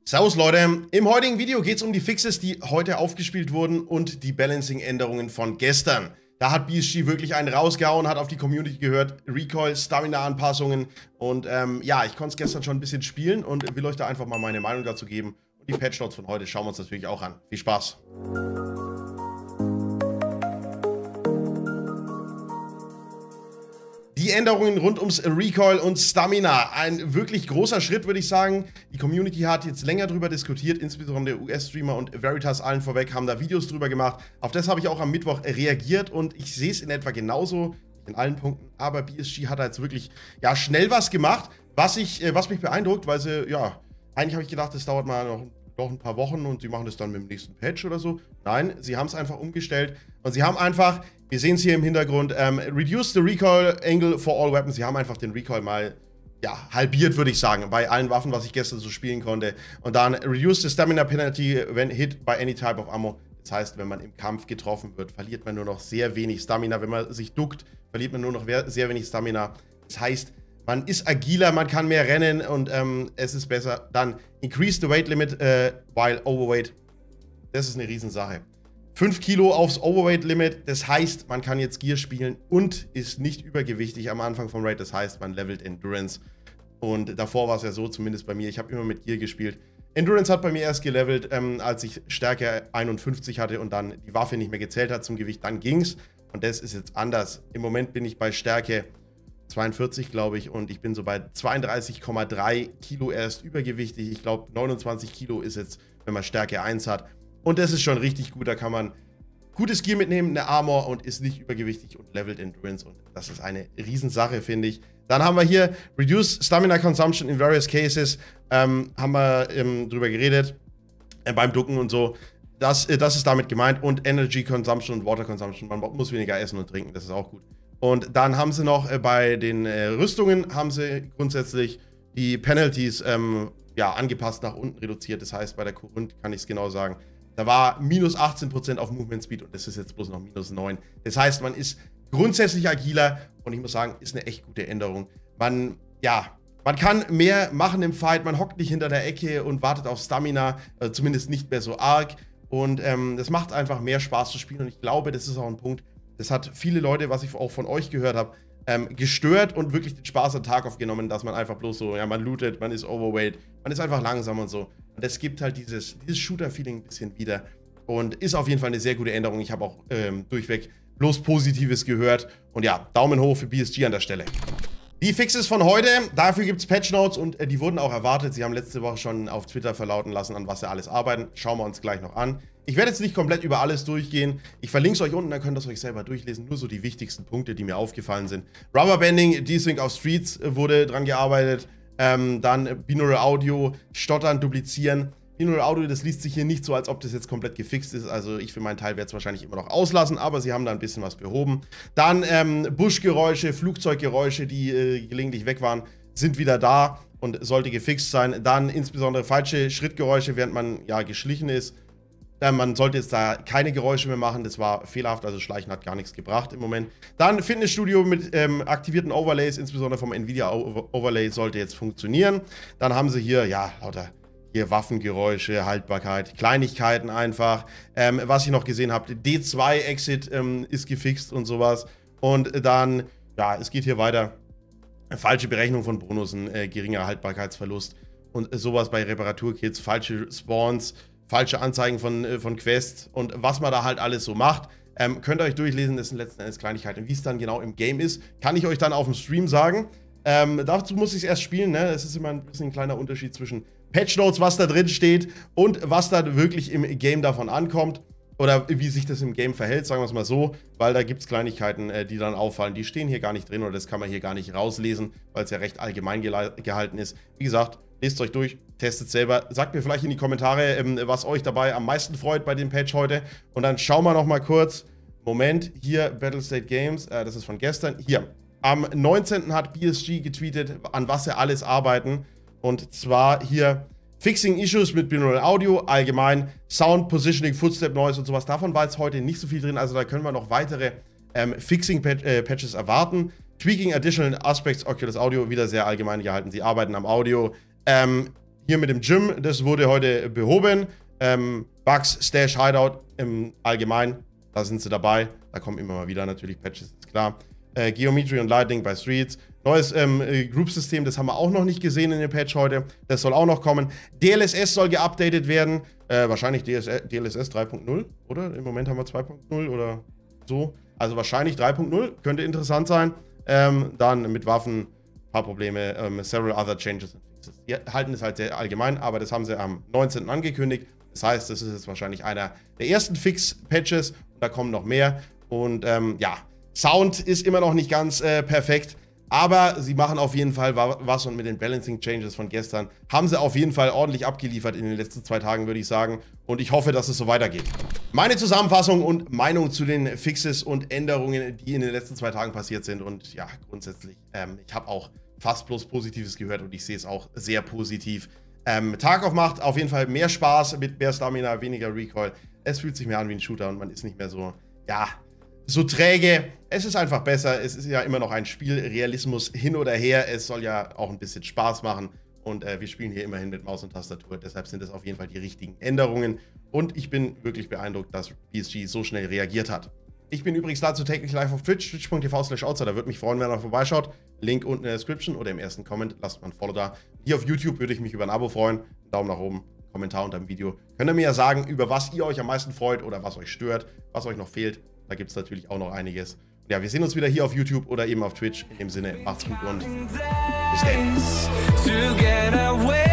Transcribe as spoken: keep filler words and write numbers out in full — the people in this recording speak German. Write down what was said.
Servus Leute, im heutigen Video geht es um die Fixes, die heute aufgespielt wurden und die Balancing-Änderungen von gestern. Da hat B S G wirklich einen rausgehauen, hat auf die Community gehört, Recoil, Stamina-Anpassungen und ähm, ja, ich konnte es gestern schon ein bisschen spielen und will euch da einfach mal meine Meinung dazu geben. Und die Patch-Notes von heute schauen wir uns natürlich auch an. Viel Spaß! Die Änderungen rund ums Recoil und Stamina. Ein wirklich großer Schritt, würde ich sagen. Die Community hat jetzt länger darüber diskutiert, insbesondere U S-Streamer und Veritas allen vorweg haben da Videos drüber gemacht. Auf das habe ich auch am Mittwoch reagiert und ich sehe es in etwa genauso in allen Punkten. Aber B S G hat da jetzt wirklich ja, schnell was gemacht, was, ich, äh, was mich beeindruckt, weil sie, ja, eigentlich habe ich gedacht, das dauert mal noch, noch ein paar Wochen und sie machen das dann mit dem nächsten Patch oder so. Nein, sie haben es einfach umgestellt und sie haben einfach... Wir sehen es hier im Hintergrund, ähm, reduce the recoil angle for all weapons. Sie haben einfach den Recoil mal, ja, halbiert, würde ich sagen, bei allen Waffen, was ich gestern so spielen konnte. Und dann reduce the stamina penalty when hit by any type of ammo. Das heißt, wenn man im Kampf getroffen wird, verliert man nur noch sehr wenig Stamina. Wenn man sich duckt, verliert man nur noch sehr wenig Stamina. Das heißt, man ist agiler, man kann mehr rennen und ähm, es ist besser. Dann increase the weight limit uh, while overweight. Das ist eine Riesensache. fünf Kilo aufs Overweight-Limit, das heißt, man kann jetzt Gear spielen und ist nicht übergewichtig am Anfang vom Raid, das heißt, man levelt Endurance. Und davor war es ja so, zumindest bei mir, ich habe immer mit Gear gespielt. Endurance hat bei mir erst gelevelt, ähm, als ich Stärke einundfünfzig hatte und dann die Waffe nicht mehr gezählt hat zum Gewicht, dann ging's. Und das ist jetzt anders. Im Moment bin ich bei Stärke zweiundvierzig, glaube ich, und ich bin so bei zweiunddreißig Komma drei Kilo erst übergewichtig. Ich glaube, neunundzwanzig Kilo ist jetzt, wenn man Stärke eins hat. Und das ist schon richtig gut, da kann man gutes Gear mitnehmen, eine Armor und ist nicht übergewichtig und levelt Endurance. Und das ist eine Riesensache, finde ich. Dann haben wir hier Reduce Stamina Consumption in various cases. Ähm, haben wir ähm, drüber geredet, äh, beim Ducken und so. Das, äh, das ist damit gemeint. Und Energy Consumption und Water Consumption. Man muss weniger essen und trinken, das ist auch gut. Und dann haben sie noch äh, bei den äh, Rüstungen, haben sie grundsätzlich die Penalties ähm, ja, angepasst nach unten reduziert. Das heißt, bei der Korund kann ich es genau sagen. Da war minus achtzehn Prozent auf Movement Speed und das ist jetzt bloß noch minus neun. Das heißt, man ist grundsätzlich agiler und ich muss sagen, ist eine echt gute Änderung. Man, ja, man kann mehr machen im Fight, man hockt nicht hinter der Ecke und wartet auf Stamina, äh, zumindest nicht mehr so arg. Und ähm, das macht einfach mehr Spaß zu spielen und ich glaube, das ist auch ein Punkt, das hat viele Leute, was ich auch von euch gehört habe, ähm, gestört und wirklich den Spaß am Tag aufgenommen, dass man einfach bloß so, ja, man lootet, man ist overweight, man ist einfach langsam und so. Und das gibt halt dieses, dieses Shooter-Feeling ein bisschen wieder und ist auf jeden Fall eine sehr gute Änderung. Ich habe auch ähm, durchweg bloß Positives gehört und ja, Daumen hoch für B S G an der Stelle. Die Fixes von heute, dafür gibt es Patch-Notes und äh, die wurden auch erwartet. Sie haben letzte Woche schon auf Twitter verlauten lassen, an was sie alles arbeiten. Schauen wir uns gleich noch an. Ich werde jetzt nicht komplett über alles durchgehen. Ich verlinke es euch unten, dann könnt ihr es euch selber durchlesen. Nur so die wichtigsten Punkte, die mir aufgefallen sind. Rubberbanding, Desync auf Streets äh, wurde dran gearbeitet. Ähm, dann Binaural Audio, Stottern, Duplizieren. Binaural Audio, das liest sich hier nicht so, als ob das jetzt komplett gefixt ist. Also ich für meinen Teil werde es wahrscheinlich immer noch auslassen, aber sie haben da ein bisschen was behoben. Dann ähm, Buschgeräusche, Flugzeuggeräusche, die äh, gelegentlich weg waren, sind wieder da und sollte gefixt sein. Dann insbesondere falsche Schrittgeräusche, während man ja geschlichen ist. Man sollte jetzt da keine Geräusche mehr machen, das war fehlerhaft, also Schleichen hat gar nichts gebracht im Moment. Dann Fitnessstudio mit ähm, aktivierten Overlays, insbesondere vom Nvidia Overlay sollte jetzt funktionieren. Dann haben sie hier, ja, lauter hier Waffengeräusche, Haltbarkeit, Kleinigkeiten einfach. Ähm, was ich noch gesehen habe, D zwei Exit ähm, ist gefixt und sowas. Und dann, ja, es geht hier weiter. Falsche Berechnung von Bonussen, äh, geringer Haltbarkeitsverlust und äh, sowas bei Reparaturkits, falsche Spawns, falsche Anzeigen von, äh, von Quests und was man da halt alles so macht. Ähm, könnt ihr euch durchlesen, das sind letzten Endes Kleinigkeiten. Wie es dann genau im Game ist, kann ich euch dann auf dem Stream sagen. Ähm, dazu muss ich es erst spielen, ne? Das ist immer ein bisschen ein kleiner Unterschied zwischen Patch Notes, was da drin steht und was da wirklich im Game davon ankommt. Oder wie sich das im Game verhält, sagen wir es mal so, weil da gibt es Kleinigkeiten, äh, die dann auffallen. Die stehen hier gar nicht drin oder das kann man hier gar nicht rauslesen, weil es ja recht allgemein gehalten ist. Wie gesagt, lest euch durch, testet selber. Sagt mir vielleicht in die Kommentare, ähm, was euch dabei am meisten freut bei dem Patch heute. Und dann schauen wir noch mal kurz. Moment, hier Battlestate Games, äh, das ist von gestern. Hier, am neunzehnten hat B S G getweetet, an was sie alles arbeiten. Und zwar hier Fixing Issues mit Binaural Audio, allgemein Sound, Positioning, Footstep Noise und sowas. Davon war jetzt heute nicht so viel drin, also da können wir noch weitere ähm, Fixing-Patches äh, erwarten. Tweaking Additional Aspects Oculus Audio, wieder sehr allgemein gehalten. Sie arbeiten am Audio. Ähm, hier mit dem Gym, das wurde heute behoben. Ähm, Bugs, Stash, Hideout im Allgemeinen, da sind sie dabei. Da kommen immer mal wieder natürlich Patches, ist klar. Äh, Geometry und Lightning bei Streets. Neues ähm, äh, Group-System, das haben wir auch noch nicht gesehen in dem Patch heute. Das soll auch noch kommen. D L S S soll geupdatet werden. Äh, wahrscheinlich D L S S drei Punkt null, oder? Im Moment haben wir zwei Punkt null oder so. Also wahrscheinlich drei Punkt null, könnte interessant sein. Ähm, dann mit Waffen, ein paar Probleme, ähm, several other changes. Die halten es halt sehr allgemein, aber das haben sie am neunzehnten angekündigt. Das heißt, das ist jetzt wahrscheinlich einer der ersten Fix-Patches. Da kommen noch mehr. Und ähm, ja, Sound ist immer noch nicht ganz äh, perfekt. Aber sie machen auf jeden Fall was, und mit den Balancing Changes von gestern haben sie auf jeden Fall ordentlich abgeliefert in den letzten zwei Tagen, würde ich sagen. Und ich hoffe, dass es so weitergeht. Meine Zusammenfassung und Meinung zu den Fixes und Änderungen, die in den letzten zwei Tagen passiert sind. Und ja, grundsätzlich, ähm, ich habe auch fast bloß Positives gehört und ich sehe es auch sehr positiv. Ähm, Tarkov macht auf jeden Fall mehr Spaß mit mehr Stamina, weniger Recoil. Es fühlt sich mehr an wie ein Shooter und man ist nicht mehr so, ja, so träge. Es ist einfach besser. Es ist ja immer noch ein Spiel, Realismus hin oder her. Es soll ja auch ein bisschen Spaß machen. Und äh, wir spielen hier immerhin mit Maus und Tastatur. Deshalb sind es auf jeden Fall die richtigen Änderungen. Und ich bin wirklich beeindruckt, dass P S G so schnell reagiert hat. Ich bin übrigens dazu täglich live auf Twitch, twitch punkt t v slash outsider. Würde mich freuen, wenn ihr vorbeischaut. Link unten in der Description oder im ersten Comment. Lasst mal ein Follow da. Hier auf YouTube würde ich mich über ein Abo freuen. Einen Daumen nach oben, Kommentar unter dem Video. Könnt ihr mir ja sagen, über was ihr euch am meisten freut oder was euch stört, was euch noch fehlt. Da gibt es natürlich auch noch einiges. Ja, wir sehen uns wieder hier auf YouTube oder eben auf Twitch. In dem Sinne, macht's gut und bis dann.